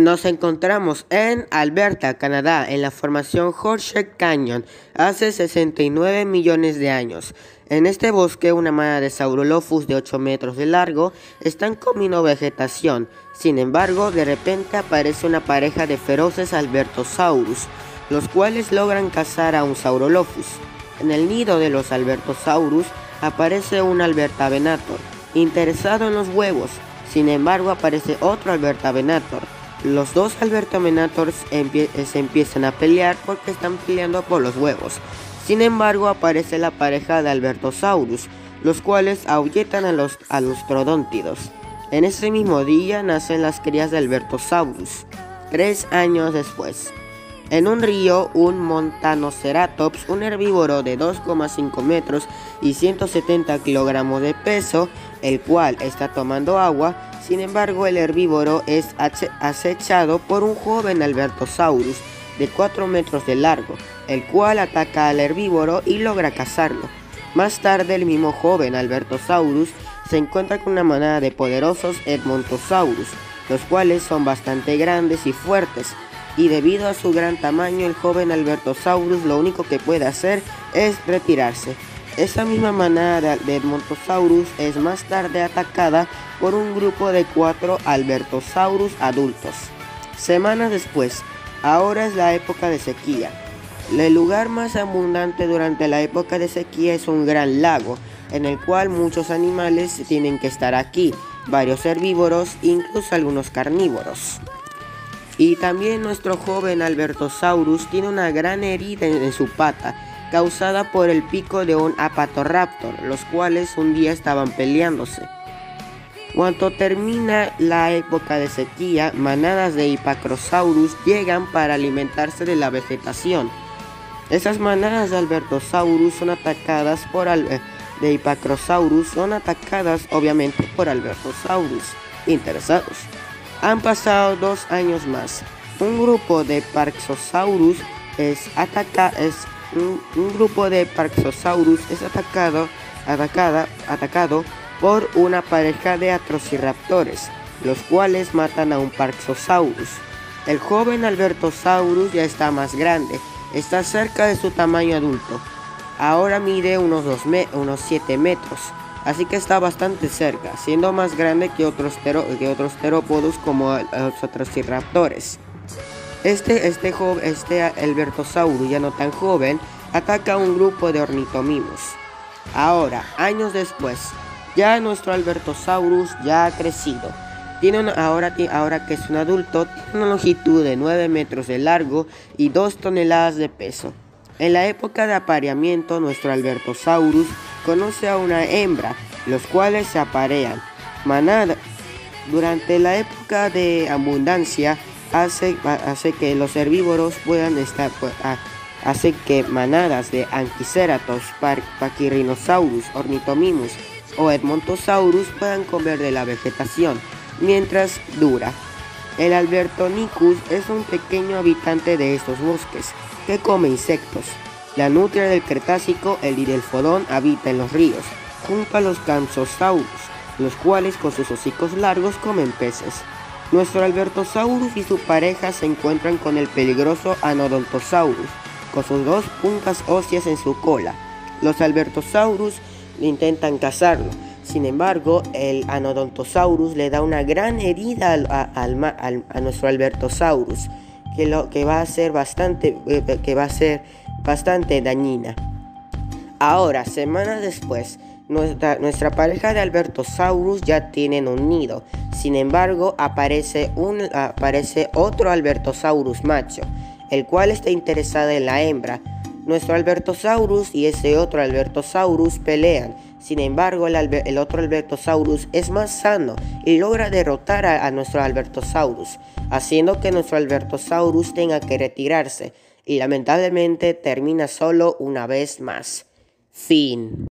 Nos encontramos en Alberta, Canadá, en la formación Horseshoe Canyon, hace 69 millones de años. En este bosque, una manada de Saurolophus de 8 metros de largo están comiendo vegetación. Sin embargo, de repente aparece una pareja de feroces Albertosaurus, los cuales logran cazar a un Saurolophus. En el nido de los Albertosaurus aparece un Albertavenator, interesado en los huevos. Sin embargo, aparece otro Albertavenator. Los dos Albertavenators se empiezan a pelear porque están peleando por los huevos. Sin embargo, aparece la pareja de Albertosaurus, los cuales ahuyentan a los Troodontidos. En ese mismo día nacen las crías de Albertosaurus. 3 años después, en un río, un Montanoceratops, un herbívoro de 2,5 metros y 170 kilogramos de peso, el cual está tomando agua. Sin embargo, el herbívoro es acechado por un joven Albertosaurus de 4 metros de largo, el cual ataca al herbívoro y logra cazarlo. Más tarde, el mismo joven Albertosaurus se encuentra con una manada de poderosos Edmontosaurus, los cuales son bastante grandes y fuertes, y debido a su gran tamaño, el joven Albertosaurus lo único que puede hacer es retirarse. Esa misma manada de Edmontosaurus es más tarde atacada por un grupo de 4 Albertosaurus adultos. Semanas después, ahora es la época de sequía. El lugar más abundante durante la época de sequía es un gran lago, en el cual muchos animales tienen que estar aquí, varios herbívoros, incluso algunos carnívoros. Y también nuestro joven Albertosaurus tiene una gran herida en su pata, causada por el pico de un Apatoraptor, los cuales un día estaban peleándose. Cuando termina la época de sequía, manadas de Hypacrosaurus llegan para alimentarse de la vegetación. Esas manadas de Albertosaurus son atacadas de Hypacrosaurus son atacadas obviamente por Albertosaurus interesados. Han pasado 2 años más. Un grupo de Parksosaurus es atacado por una pareja de Atrociraptores, los cuales matan a un Parksosaurus. El joven Albertosaurus ya está más grande, está cerca de su tamaño adulto. Ahora mide unos 7 metros, así que está bastante cerca, siendo más grande que otros terópodos como los Atrociraptores. Este Albertosaurus, ya no tan joven, ataca a un grupo de ornitomimos. Ahora, años después, ya nuestro Albertosaurus ya ha crecido. Ahora que es un adulto, tiene una longitud de 9 metros de largo y 2 toneladas de peso. En la época de apareamiento, nuestro Albertosaurus conoce a una hembra, los cuales se aparean. Durante la época de abundancia, hace que los herbívoros hace que manadas de Anchiceratops, Pachyrhinosaurus, Ornithomimus o Edmontosaurus puedan comer de la vegetación mientras dura. El Albertonicus es un pequeño habitante de estos bosques que come insectos. La nutria del Cretácico, el Didelphodon, habita en los ríos, junto a los Campsosaurus, los cuales con sus hocicos largos comen peces. Nuestro Albertosaurus y su pareja se encuentran con el peligroso Anodontosaurus, con sus 2 puntas óseas en su cola. Los Albertosaurus intentan cazarlo. Sin embargo, el Anodontosaurus le da una gran herida a nuestro Albertosaurus, que va a ser bastante dañina. Ahora, semanas después, nuestra pareja de Albertosaurus ya tienen un nido. Sin embargo, aparece otro Albertosaurus macho, el cual está interesado en la hembra. Nuestro Albertosaurus y ese otro Albertosaurus pelean. Sin embargo, el otro Albertosaurus es más sano y logra derrotar a nuestro Albertosaurus, haciendo que nuestro Albertosaurus tenga que retirarse y lamentablemente termina solo una vez más. Fin.